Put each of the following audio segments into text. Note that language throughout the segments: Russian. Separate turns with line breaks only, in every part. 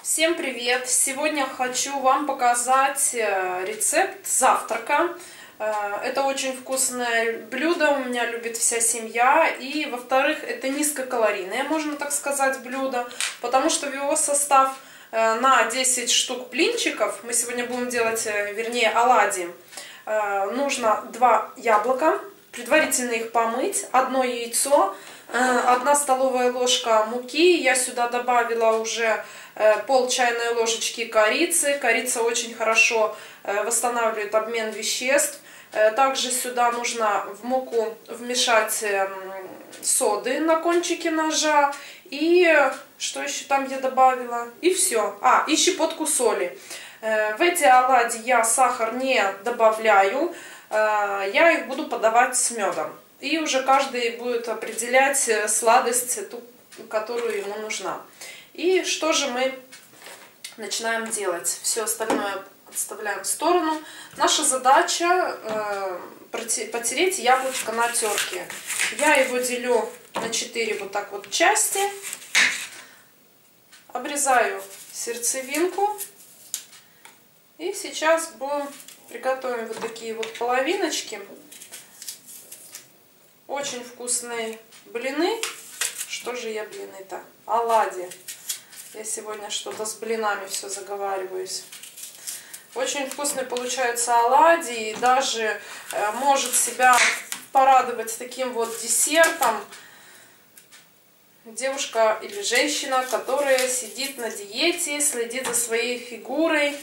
Всем привет! Сегодня хочу вам показать рецепт завтрака. Это очень вкусное блюдо, у меня любит вся семья. И, во-вторых, это низкокалорийное, можно так сказать, блюдо, потому что в его состав на 10 штук блинчиков, мы сегодня будем делать, вернее, оладьи, нужно 2 яблока, предварительно их помыть, 1 яйцо, 1 столовая ложка муки, я сюда добавила уже пол чайной ложечки корицы. Корица очень хорошо восстанавливает обмен веществ. Также сюда нужно в муку вмешать соды на кончике ножа. И что еще там я добавила? И все. И щепотку соли. В эти оладьи я сахар не добавляю. Я их буду подавать с медом. И уже каждый будет определять сладость, ту, которую ему нужна. И что же мы начинаем делать? Все остальное отставляем в сторону. Наша задача потереть яблочко на терке. Я его делю на 4 вот так вот части. Обрезаю сердцевинку. И сейчас приготовим вот такие вот половиночки. Очень вкусные блины. Что же я блины-то? Оладьи. Я сегодня что-то с блинами все заговариваюсь. Очень вкусные получаются оладьи. И даже может себя порадовать таким вот десертом девушка или женщина, которая сидит на диете, следит за своей фигурой.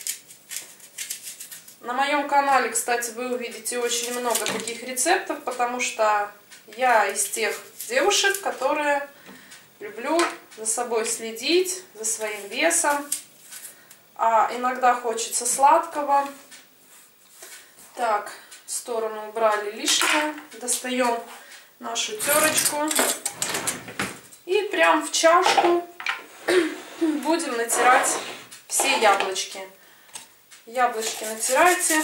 На моем канале, кстати, вы увидите очень много таких рецептов, потому что я из тех девушек, которые люблю за собой следить, за своим весом. А иногда хочется сладкого. Так, в сторону убрали лишнее. Достаем нашу терочку. И прям в чашку будем натирать все яблочки. Яблочки натирайте.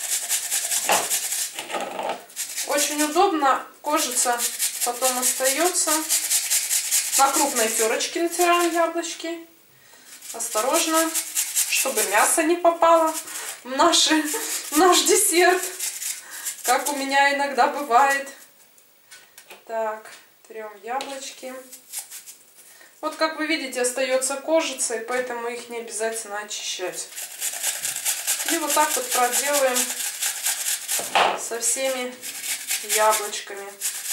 Очень удобно, кожица потом остается. На крупной терочке натираем яблочки. Осторожно, чтобы мясо не попало в наш десерт, как у меня иногда бывает. Так, трем яблочки. Вот как вы видите, остается кожица, и поэтому их не обязательно очищать. И вот так вот проделаем со всеми яблочками.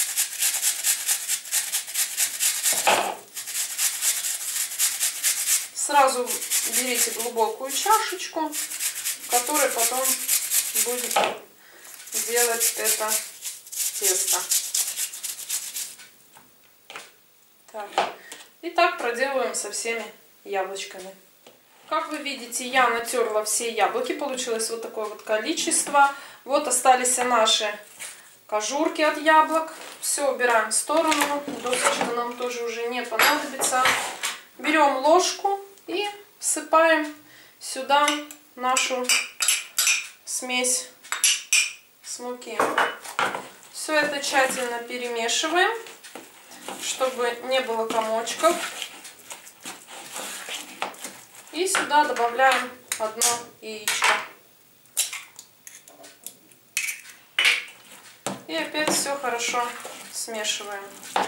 Сразу берите глубокую чашечку, в которой потом будете делать это тесто. Так. И так проделываем со всеми яблочками. Как вы видите, я натерла все яблоки, получилось вот такое вот количество. Вот остались наши кожурки от яблок. Все убираем в сторону, досочка нам тоже уже не понадобится. Берем ложку и всыпаем сюда нашу смесь с муки. Все это тщательно перемешиваем, чтобы не было комочков. И сюда добавляем 1 яичко. И опять все хорошо смешиваем.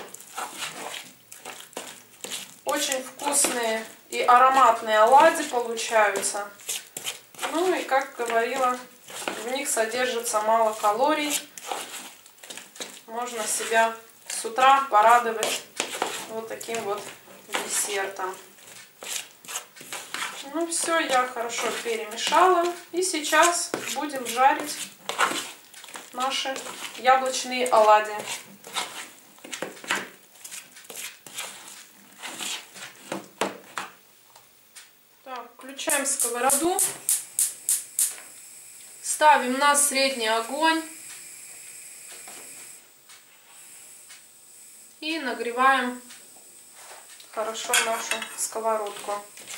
Очень вкусные и ароматные оладьи получаются. Ну и, как говорила, в них содержится мало калорий. Можно себя с утра порадовать вот таким вот десертом. Ну все, я хорошо перемешала. И сейчас будем жарить наши яблочные оладьи. Так, включаем сковороду. Ставим на средний огонь. И нагреваем хорошо нашу сковородку.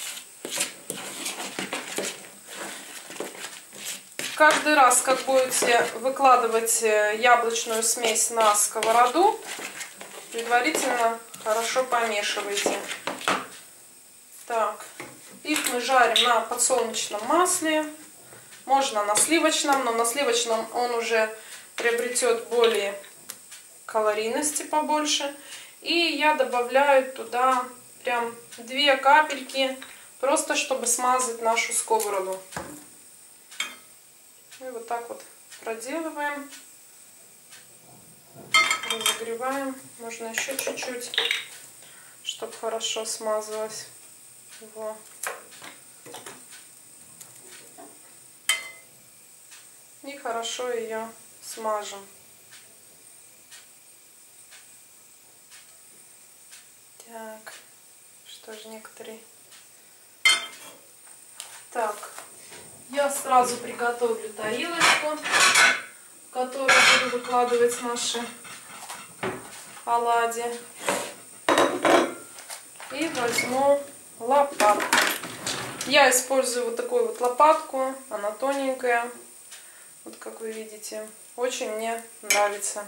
Каждый раз, как будете выкладывать яблочную смесь на сковороду, предварительно хорошо помешивайте. Так, Их мы жарим на подсолнечном масле. Можно на сливочном, но на сливочном он уже приобретет более калорийности побольше. И я добавляю туда прям 2 капельки, просто чтобы смазать нашу сковороду. И вот так вот проделываем. Разогреваем. Можно еще чуть-чуть, чтобы хорошо смазалось. Во. И хорошо ее смажем. Так, что же некоторые... Так, я сразу приготовлю тарелочку, в которую буду выкладывать наши оладьи. И возьму лопатку. Я использую вот такую вот лопатку, она тоненькая. Вот как вы видите, очень мне нравится.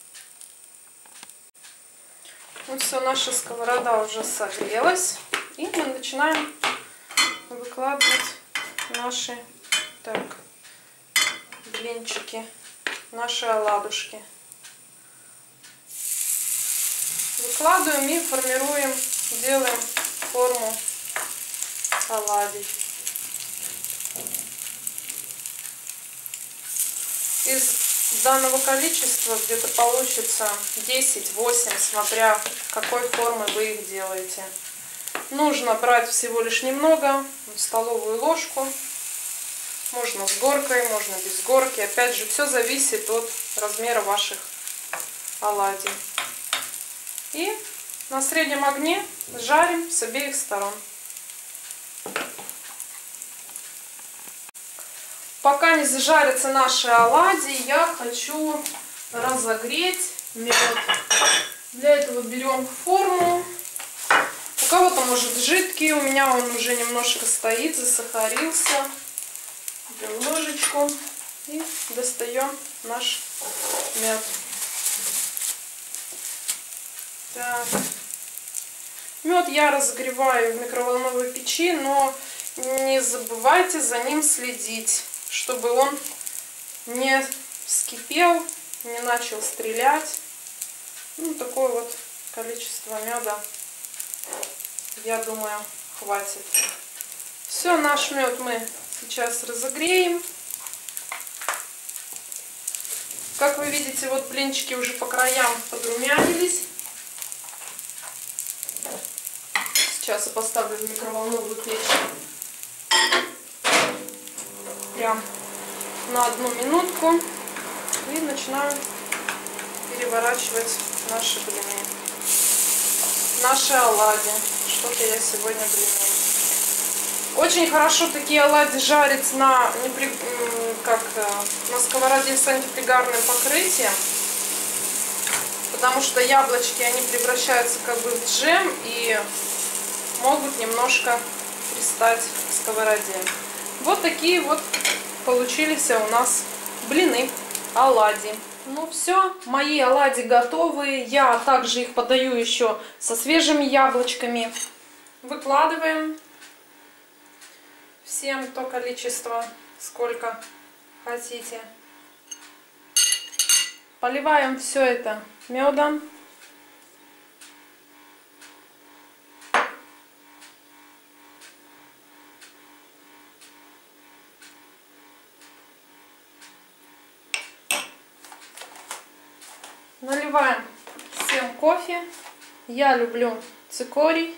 Ну все, наша сковорода уже согрелась. И мы начинаем выкладывать наши блинчики, наши оладушки. Выкладываем и формируем, делаем форму оладий. Из данного количества где-то получится 10-8, смотря какой формы вы их делаете. Нужно брать всего лишь немного, столовую ложку. Можно с горкой, можно без горки. Опять же, все зависит от размера ваших оладий. И на среднем огне жарим с обеих сторон. Пока не зажарятся наши оладьи, я хочу разогреть мед. Для этого берем форму. У кого-то может жидкий, у меня он уже немножко стоит, засахарился. Берем ложечку и достаем наш мед. Так. Мед я разогреваю в микроволновой печи, но не забывайте за ним следить, чтобы он не вскипел, не начал стрелять. Ну, такое вот количество меда, я думаю, хватит. Все, наш мед мы сейчас разогреем. Как вы видите, вот блинчики уже по краям подрумянились. Сейчас я поставлю в микроволновую печь прям на 1 минутку и начинаю переворачивать наши блины, наши оладьи. Что-то я сегодня блины. Очень хорошо такие оладьи жарить на сковороде с антипригарным покрытием, потому что яблочки, они превращаются как бы в джем и могут немножко пристать к сковороде. Вот такие вот получились у нас блины, оладьи. Ну все, мои оладьи готовы. Я также их подаю еще со свежими яблочками. Выкладываем всем то количество, сколько хотите. Поливаем все это медом. Наливаем всем кофе. Я люблю цикорий.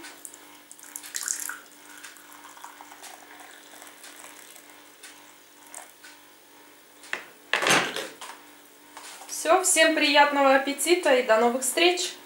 Все, всем приятного аппетита и до новых встреч!